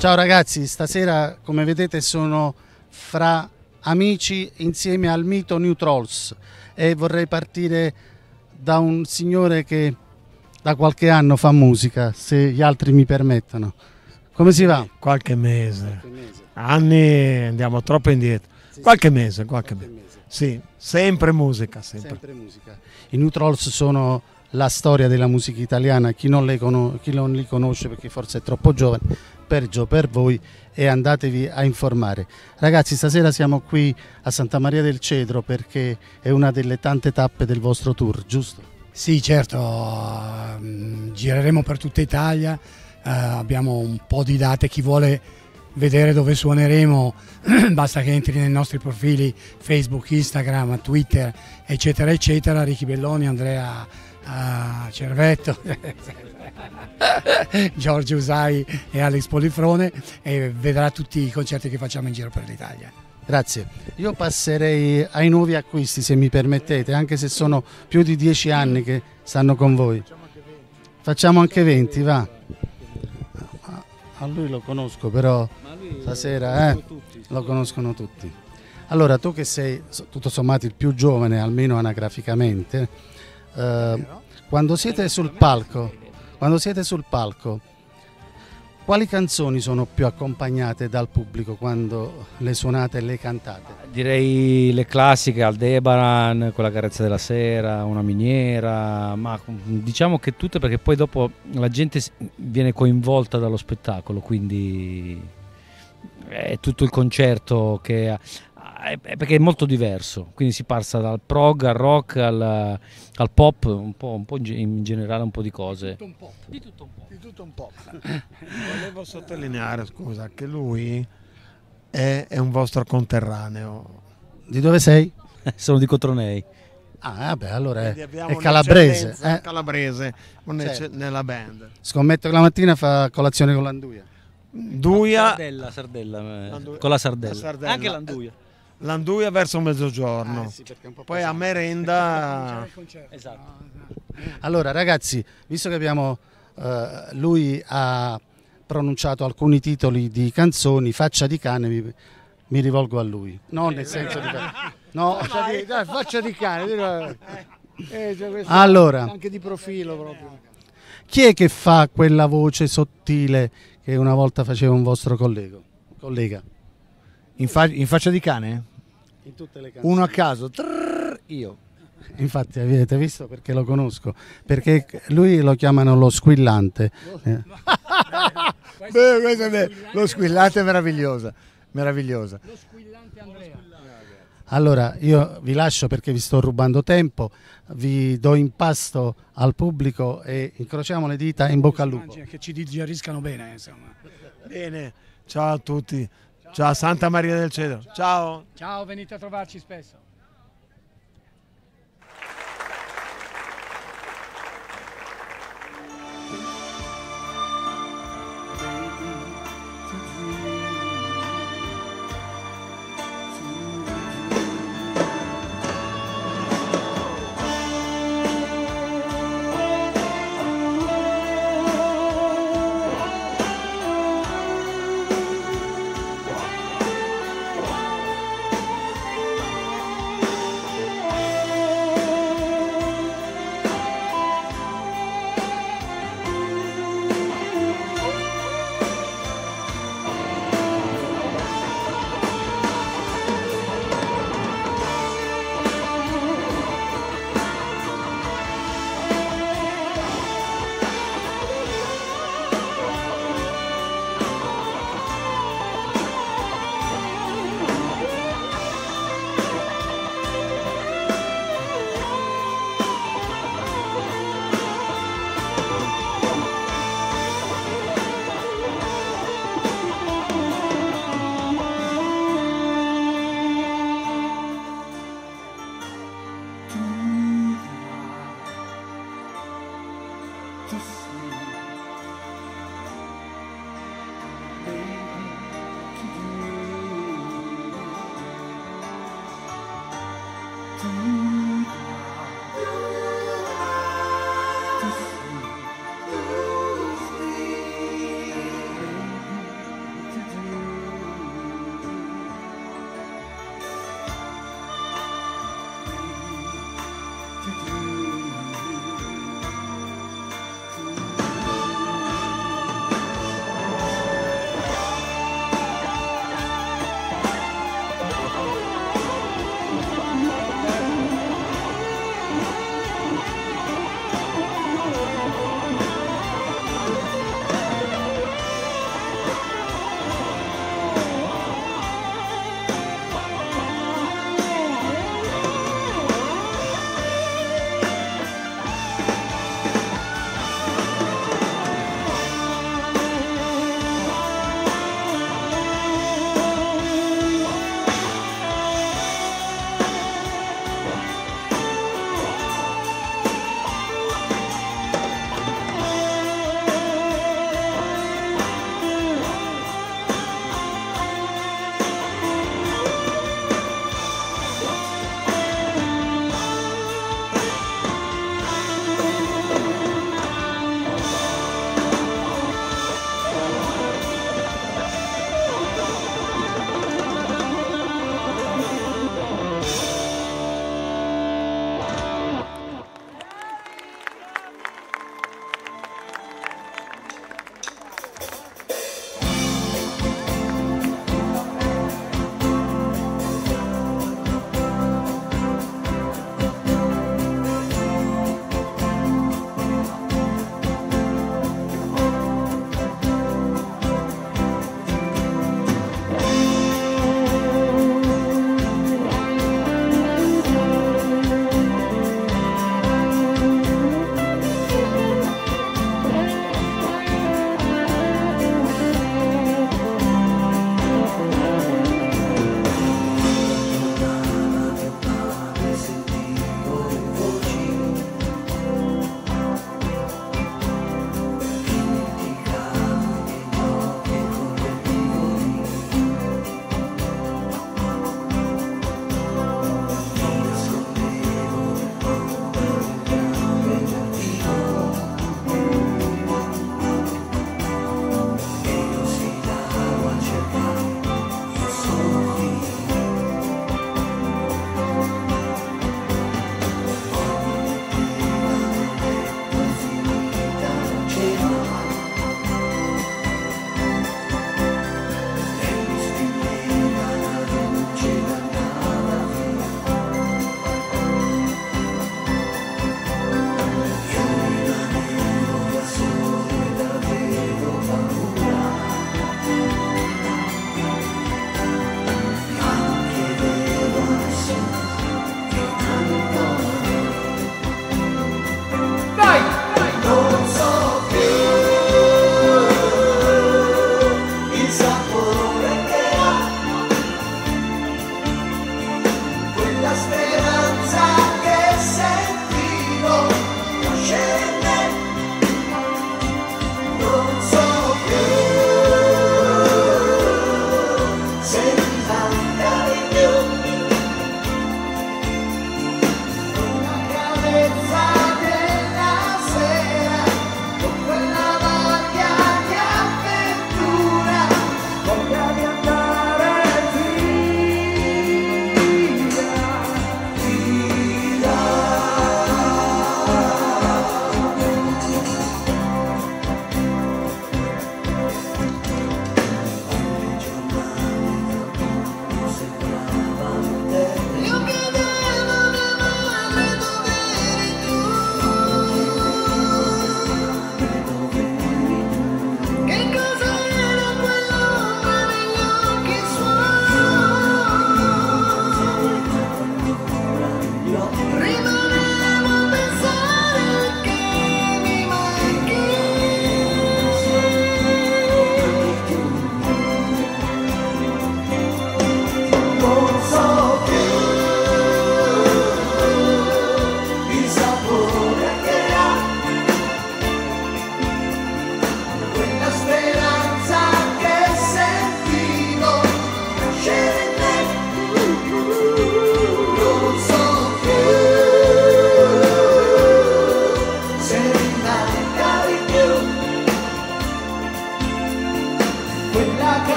Ciao ragazzi, stasera come vedete sono fra amici insieme al mito New Trolls e vorrei partire da un signore che da qualche anno fa musica, se gli altri mi permettono. Come si va? Qualche mese. Anni andiamo troppo indietro. Qualche mese. Sì, sempre musica. Sempre musica. I New Trolls sono la storia della musica italiana, chi non li conosce perché forse è troppo giovane, per voi, e andatevi a informare. Ragazzi, stasera siamo qui a Santa Maria del Cedro perché è una delle tante tappe del vostro tour, giusto? Sì, certo, gireremo per tutta Italia, abbiamo un po' di date, chi vuole vedere dove suoneremo basta che entri nei nostri profili Facebook, Instagram, Twitter, eccetera eccetera, Ricky Belloni, Andrea Cervetto, Giorgio Usai e Alex Polifrone, e vedrà tutti i concerti che facciamo in giro per l'Italia. Grazie. Io passerei ai nuovi acquisti, se mi permettete, anche se sono più di 10 anni che stanno con voi. Facciamo anche 20, va. A lui lo conosco, però stasera lo conoscono tutti. Allora, tu che sei tutto sommato il più giovane, almeno anagraficamente, quando siete sul palco, quali canzoni sono più accompagnate dal pubblico quando le suonate e le cantate? Direi le classiche, Aldebaran, con la carezza della sera, una miniera, ma diciamo che tutte, perché poi dopo la gente viene coinvolta dallo spettacolo, quindi è tutto il concerto perché è molto diverso, quindi si passa dal prog al rock al pop, un po' in generale un po' di cose. Di tutto un po'. Volevo sottolineare, scusa, che lui è un vostro conterraneo. Di dove sei? Sono di Cotronei. Ah, vabbè, allora è Abbiamo calabrese. Calabrese Certo. nella band. Scommetto che la mattina fa colazione con l'anduia. Duia, Sardella, con la sardella. Anche l'anduia. L'anduia verso mezzogiorno, Sì, perché è un po' poi a pesante. merenda. Esatto. Allora ragazzi, visto che lui ha pronunciato alcuni titoli di canzoni, Faccia di cane, mi rivolgo a lui. Non nel senso di... No. Faccia di cane, Allora, anche di profilo proprio. chi è che fa quella voce sottile che una volta faceva un vostro collega? In faccia di cane? In tutte le canzoni. Uno a caso, io. Infatti avete visto perché lo conosco, perché lui lo chiamano lo squillante. Lo squillante è meravigliosa. Lo squillante Andrea. Allora io vi lascio perché vi sto rubando tempo, vi do in pasto al pubblico e incrociamo le dita, in bocca al lupo. Che ci digeriscano bene, insomma. Bene, ciao a tutti, ciao a Santa Maria del Cedro, ciao. Ciao, venite a trovarci spesso.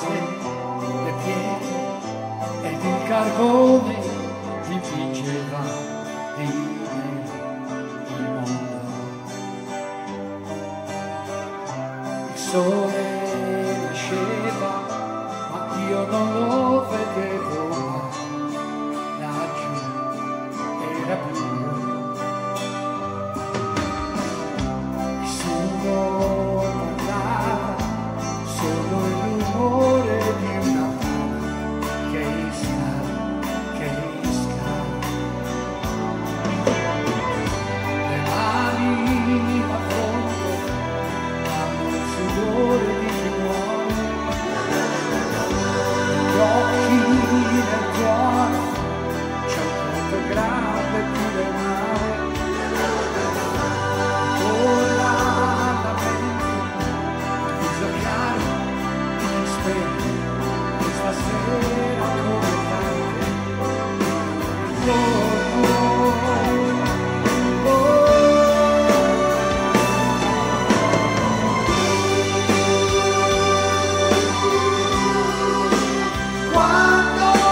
case, le pietre ed il carbone dipingeva di me il mondo. Il sole nasceva, ma io non lo vedevo mai, laggiù era buio. Nessuno parlava, solo il rumore di una mano che scala. Le mani a fronte hanno il sudore di un uomo, gli occhi nel cuore, c'è un punto grande più del mare. Ora la mente, il viso chiaro di chi spende questa sera come tante. Quando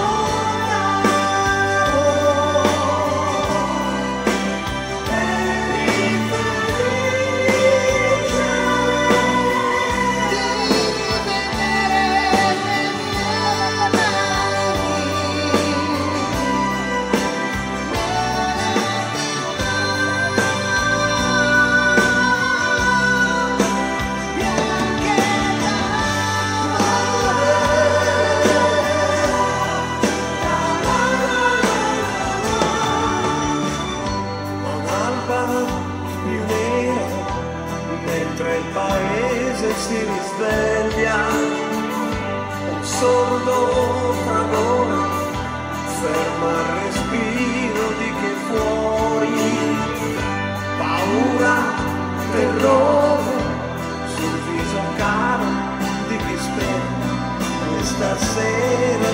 mentre il paese si risveglia, un sordo fragore ferma il respiro di chi è fuori, paura, terrore sul viso caro di chi spera questa sera